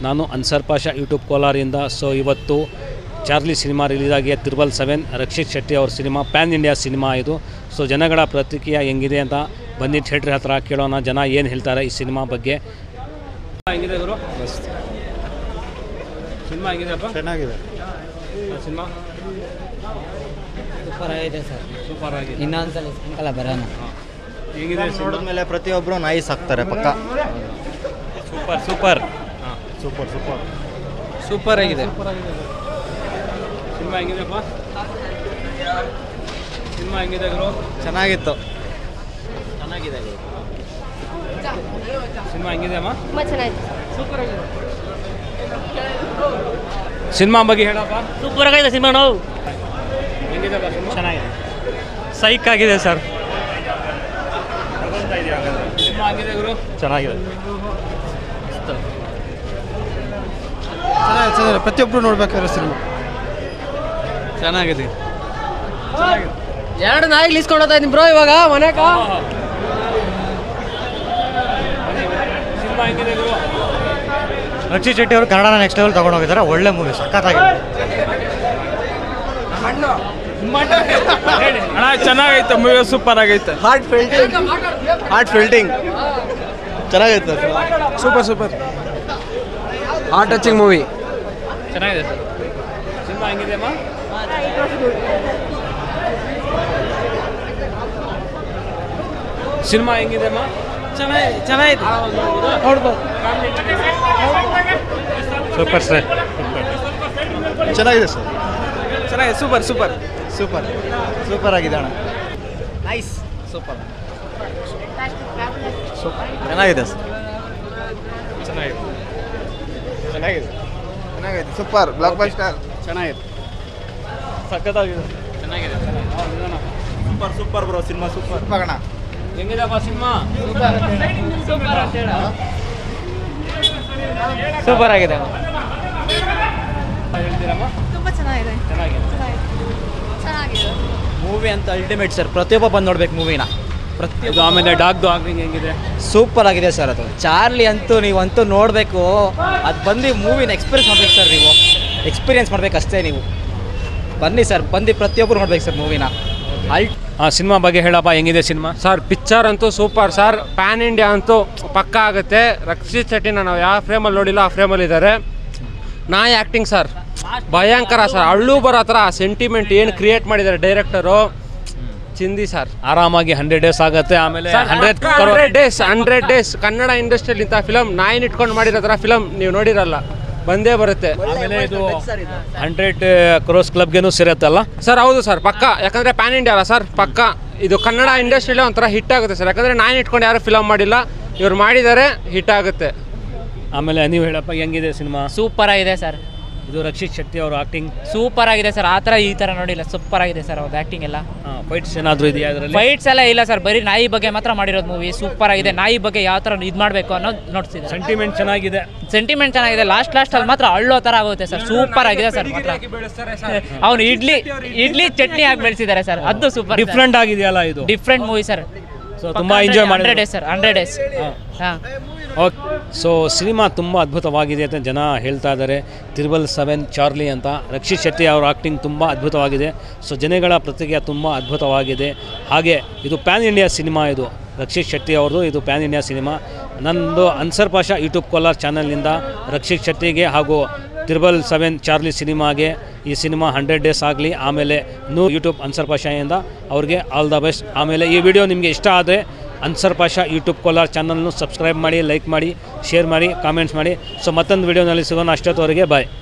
ನಾನು ಅನ್ಸರ್ ಪಾಷಾ ಯೂಟ್ಯೂಬ್ ಕೋಲಾರಿಂದ. ಸೊ ಇವತ್ತು ಚಾರ್ಲಿ ಸಿನಿಮಾ ರಿಲೀಸ್ ಆಗಿ 777 ರಕ್ಷಿತ್ ಶೆಟ್ಟಿ ಅವ್ರ ಸಿನಿಮಾ ಪ್ಯಾನ್ ಇಂಡಿಯಾ ಸಿನಿಮಾ ಇದು. ಸೊ ಜನಗಳ ಪ್ರತಿಕ್ರಿಯೆ ಹೆಂಗಿದೆ ಅಂತ ಬನ್ನಿ ಥಿಯೇಟ್ರ್ ಹತ್ರ ಕೇಳೋಣ, ಜನ ಏನು ಹೇಳ್ತಾರೆ ಈ ಸಿನಿಮಾ ಬಗ್ಗೆ. ಹೆಂಗಿದೆ ಗುರು ಸಿನಿಮಾ? ಹೆಂಗಿದೆಪ್ಪ? ಚೆನ್ನಾಗಿದೆ ಸಿನಿಮಾ. ಸೂಪರ್ ಆಗಿದೆ ಸರ್, ಸೂಪರ್ ಆಗಿದೆ. ಇನ್ನೊಂದ್ಸಲ ಸಾಯಂಕಾಲ ಬರೋಣ. ಹೆಂಗಿದೆ ನೋಡಿದ್ಮೇಲೆ ಪ್ರತಿಯೊಬ್ಬರು ನಾಯಿ ಸಾಕ್ತಾರೆ ಪಕ್ಕ. Super super super super super ಆಗಿದೆ. ಸಿನಿಮಾ ಹೆಂಗಿದೆಪ್ಪ? ಸಿನಿಮಾ ಹೆಂಗಿದೆ ಗುರು? ಚೆನ್ನಾಗಿತ್ತು. ಚೆನ್ನಾಗಿದೆ ಗುರು. ಸಿನಿಮಾ ಹೆಂಗಿದೆ ಅಮ್ಮ? ತುಂಬ ಚೆನ್ನಾಗಿತ್ತು. ಸೂಪರ್ ಆಗಿದೆ. ಸಿನಿಮಾ ಬಗ್ಗೆ ಹೇಳಪ್ಪ. ಸೂಪರ್ ಆಗಿದೆ ಸಿನಿಮಾ. ನಾವು ಹೆಂಗಿದೆಪ್ಪ ಸಿನಿಮಾ? ಚೆನ್ನಾಗಿದೆ, ಸೈಕ್ ಆಗಿದೆ ಸರ್. ಸಿನಿಮಾ ಆಗಿದೆ ಗುರು? ಚೆನ್ನಾಗಿದೆ. ಚೆನ್ನಾಗಿದೆ, ಪ್ರತಿಯೊಬ್ಬರು ನೋಡ್ಬೇಕಾದ್ರೆ ಸಿನಿಮಾ ಚೆನ್ನಾಗಿದೆ. ಎರಡು ನಾಯಿಗೆ ಇಸ್ಕೊಂಡು ಹೋಗ್ತಾ ಇದ್ದೀನಿ ಬ್ರೋ ಇವಾಗ ಮನೆಗ. ಸಿನಿಮಾ ಹೆಂಗಿದೆ ಗುರು? ರಕ್ಷಿತ್ ಶೆಟ್ಟಿ ಅವರು ಕನ್ನಡನ ನೆಕ್ಸ್ಟ್ ಲೆವೆಲ್ ತಗೊಂಡು ಹೋಗಿದ್ದಾರೆ. ಒಳ್ಳೆ ಮೂವಿ, ಸಖತ್ತಾಗಿದೆ. ಅಣ್ಣ ಚೆನ್ನಾಗೈತೆ ಮೂವಿ, ಸೂಪರ್ ಆಗೈತೆ. ಹಾರ್ಟ್ ಫೀಲ್ಡಿಂಗ್ ಚೆನ್ನಾಗೈತೆ. Super super heart touching movie. ಚೆನ್ನಾಗಿದೆ ಸರ್. ಸಿನಿಮಾ ಹೆಂಗಿದೆ ಅಮ್ಮ? ಸಿನಿಮಾ ಹೆಂಗಿದೆ ಅಮ್ಮ? ಚೆನ್ನಾಗಿದೆ. ನೋಡ್ಬೋದು. ಸೂಪರ್ ಸರ್, ಚೆನ್ನಾಗಿದೆ ಸರ್. ಚೆನ್ನಾಗಿದೆ, ಸೂಪರ್ ಸೂಪರ್ ಸೂಪರ್ ಸೂಪರ್ ಆಗಿದೆ ಅಣ್ಣ. Nice, super. ಚೆನ್ನಾಗಿದೆ ಸರ್. ಚೆನ್ನಾಗಿದೆ ಸೂಪರ್ ಬ್ಲಾಕ್ ಬಸ್ಟರ್. ಚೆನ್ನಾಗಿದೆ, ಸಖತ್ತಾಗಿದೆ. ಚೆನ್ನಾಗಿದೆ. Super super bro, cinema super. ಅಣ್ಣ ಹೆಂಗಿದೆಪ್ಪ ಸಿನಿಮಾ? ಸೂಪರ್ ಆಗಿದೆ. ಹೇಳ್ತೀರಮ್ಮ? ತುಂಬ ಚೆನ್ನಾಗಿದೆ. ಚೆನ್ನಾಗಿದೆ. ಚೆನ್ನಾಗಿದೆ. ಮೂವಿ ಅಂತ ಅಲ್ಟಿಮೇಟ್ ಸರ್, ಪ್ರತಿಯೊಬ್ಬ ಬಂದು ನೋಡ್ಬೇಕು ಮೂವಿನ. ಇದು ಆಮೇಲೆ ಡಾಗ್ದು ಆಕ್ಟಿಂಗ್ ಹೆಂಗಿದೆ? ಸೂಪರ್ ಆಗಿದೆ ಸರ್. ಅದು ಚಾರ್ಲಿ ಅಂತೂ ನೀವಂತೂ ನೋಡಬೇಕು. ಅದು ಬಂದು ಮೂವಿನ ಎಕ್ಸ್ಪೀರಿಯನ್ಸ್ ಮಾಡ್ಬೇಕು ಸರ್. ನೀವು ಎಕ್ಸ್ಪೀರಿಯನ್ಸ್ ಮಾಡ್ಬೇಕು ಅಷ್ಟೇ. ನೀವು ಬನ್ನಿ ಸರ್, ಬಂದು ಪ್ರತಿಯೊಬ್ಬರು ನೋಡ್ಬೇಕು ಸರ್ ಮೂವಿನ. ಸಿನಿಮಾ ಬಗ್ಗೆ ಹೇಳಪ್ಪ, ಹೆಂಗಿದೆ ಸಿನಿಮಾ? ಸರ್ ಪಿಕ್ಚರ್ ಅಂತೂ ಸೂಪರ್ ಸರ್. ಪ್ಯಾನ್ ಇಂಡಿಯಾ ಅಂತೂ ಪಕ್ಕ ಆಗುತ್ತೆ. ರಕ್ಷಿತ್ ಶೆಟ್ಟಿನ ನಾವು ಯಾವ ಫ್ರೇಮಲ್ಲಿ ನೋಡಿಲ್ಲ ಆ ಫ್ರೇಮಲ್ಲಿ ಇದ್ದಾರೆ. ನಾಯಿ ಆ್ಯಕ್ಟಿಂಗ್ ಸರ್ ಭಯಂಕರ ಸರ್. ಅಳ್ಳು ಬರೋ ಥರ ಸೆಂಟಿಮೆಂಟ್ ಏನು ಕ್ರಿಯೇಟ್ ಮಾಡಿದ್ದಾರೆ ಡೈರೆಕ್ಟರು, ಚಿಂದಿ ಸರ್. ಆರಾಮಾಗಿ 100 ಡೇಸ್ ಆಗುತ್ತೆ. ಆಮೇಲೆ 100 ಡೇಸ್ ಕನ್ನಡ ಇಂಡಸ್ಟ್ರಿಯಲ್ಲಿ ಇಂಥ ಫಿಲಮ್ ನಾಯಿನ ಇಟ್ಕೊಂಡು ಮಾಡಿರೋ ಥರ ಫಿಲಮ್ ನೀವು ನೋಡಿರಲ್ಲ, ಬಂದೇ ಬರುತ್ತೆ. ಆಮೇಲೆ ಇದು 100 ಕ್ರೋಸ್ ಕ್ಲಬ್ಗೆನೂ ಸೇರುತ್ತಲ್ಲ ಸರ್? ಹೌದು ಸರ್, ಪಕ್ಕ. ಯಾಕಂದರೆ ಪ್ಯಾನ್ ಇಂಡಿಯಾ ಅಲ್ಲ ಸರ್, ಪಕ್ಕ ಇದು ಕನ್ನಡ ಇಂಡಸ್ಟ್ರಿಯಲ್ಲಿ ಒಂಥರ ಹಿಟ್ ಆಗುತ್ತೆ ಸರ್. ಯಾಕಂದರೆ ನಾಯಿನ ಇಟ್ಕೊಂಡು ಯಾರು ಫಿಲಮ್ ಮಾಡಿಲ್ಲ, ಇವ್ರು ಮಾಡಿದ್ದಾರೆ, ಹಿಟ್ ಆಗುತ್ತೆ. ಆಮೇಲೆ ನೀವು ಹೇಳಪ್ಪ, ಹೆಂಗಿದೆ ಸಿನಿಮಾ? ಸೂಪರ್ ಆಗಿದೆ ಸರ್. ಇದು ರಕ್ಷಿತ್ ಶೆಟ್ಟಿ ಅವ್ರ ಆಕ್ಟಿಂಗ್ ಸೂಪರ್ ಆಗಿದೆ ಸರ್. ಆ ಥರ ಈ ಥರ ನೋಡಿಲ್ಲ, ಸೂಪರ್ ಆಗಿದೆ ಸರ್ ಅವ್ರದ್ದು ಆ್ಯಕ್ಟಿಂಗ್ ಎಲ್ಲ. ಫೈಟ್ಸ್ ಏನಾದರೂ ಇದೆಯಾ ಅದರಲ್ಲಿ? ಫೈಟ್ಸ್ ಎಲ್ಲ ಇಲ್ಲ ಸರ್, ಬರೀ ನಾಯಿ ಬಗ್ಗೆ ಮಾತ್ರ ಮಾಡಿರೋದು ಮೂವಿ. ಸೂಪರ್ ಆಗಿದೆ. ನಾಯಿ ಬಗ್ಗೆ ಯಾವ ಥರ ಇದು ಮಾಡಬೇಕು ಅನ್ನೋದು ನೋಡ್ತಿದ್ದಾರೆ. ಸೆಂಟಿಮೆಂಟ್ ಚೆನ್ನಾಗಿದೆ. ಸೆಂಟಿಮೆಂಟ್ ಚೆನ್ನಾಗಿದೆ. ಲಾಸ್ಟಲ್ಲಿ ಮಾತ್ರ ಅಳ್ಳೋ ಥರ ಆಗುತ್ತೆ ಸರ್. ಸೂಪರ್ ಆಗಿದೆ ಸರ್. ಮಾತ್ರ ಅವ್ನು ಇಡ್ಲಿ ಚಟ್ನಿ ಆಗಿ ಬೆಳೆಸಿದ್ದಾರೆ ಸರ್. ಅದು ಸೂಪರ್ ಡಿಫ್ರೆಂಟ್ ಆಗಿದೆಯಲ್ಲ ಇದು? Different movie sir. ಸೊ ತುಂಬ ಎಂಜಾಯ್ ಮಾಡಿ. 100 ಡೇಸ್ ಸರ್, 100 ಡೇಸ್. ಹಾಂ, ಓಕೆ. ಸೊ ಸಿನಿಮಾ ತುಂಬ ಅದ್ಭುತವಾಗಿದೆ ಅಂತ ಜನ ಹೇಳ್ತಾ ಇದ್ದಾರೆ. 777 ಚಾರ್ಲಿ ಅಂತ. ರಕ್ಷಿತ್ ಶೆಟ್ಟಿ ಅವರ ಆ್ಯಕ್ಟಿಂಗ್ ತುಂಬ ಅದ್ಭುತವಾಗಿದೆ. ಸೊ ಜನಗಳ ಪ್ರತಿಕ್ರಿಯೆ ತುಂಬ ಅದ್ಭುತವಾಗಿದೆ. ಹಾಗೆ ಇದು ಪ್ಯಾನ್ ಇಂಡಿಯಾ ಸಿನಿಮಾ. ಇದು ರಕ್ಷಿತ್ ಶೆಟ್ಟಿ ಅವ್ರದ್ದು, ಇದು ಪ್ಯಾನ್ ಇಂಡಿಯಾ ಸಿನಿಮಾ. ನನ್ನದು ಅನ್ಸರ್ ಪಾಷಾ ಯೂಟ್ಯೂಬ್ ಕೋಲಾರ್ ಚಾನಲ್ನಿಂದ ರಕ್ಷಿತ್ ಶೆಟ್ಟಿಗೆ ಹಾಗೂ 777 ಚಾರ್ಲಿ ಸಿನಿಮಾಗೆ ಈ ಸಿನಿಮಾ 100 ಡೇಸ್ ಆಗಲಿ. ಆಮೇಲೆ ಯೂಟ್ಯೂಬ್ ಅನ್ಸರ್ ಪಾಷಾಯಿಂದ ಅವ್ರಿಗೆ ಆಲ್ ದ ಬೆಸ್ಟ್. ಆಮೇಲೆ ಈ ವಿಡಿಯೋ ನಿಮಗೆ ಇಷ್ಟ ಆದರೆ ಅನ್ಸರ್ ಪಾಷಾ ಯೂಟ್ಯೂಬ್ ಕೋಲಾರ್ ಚಾನಲ್ನು ಸಬ್ಸ್ಕ್ರೈಬ್ ಮಾಡಿ, ಲೈಕ್ ಮಾಡಿ, ಶೇರ್ ಮಾಡಿ, ಕಾಮೆಂಟ್ಸ್ ಮಾಡಿ. ಸೊ ಮತ್ತೊಂದು ವಿಡಿಯೋನಲ್ಲಿ ಸಿಗೋಣ. ಅಷ್ಟೊತ್ತವರೆಗೆ ಬಾಯ್.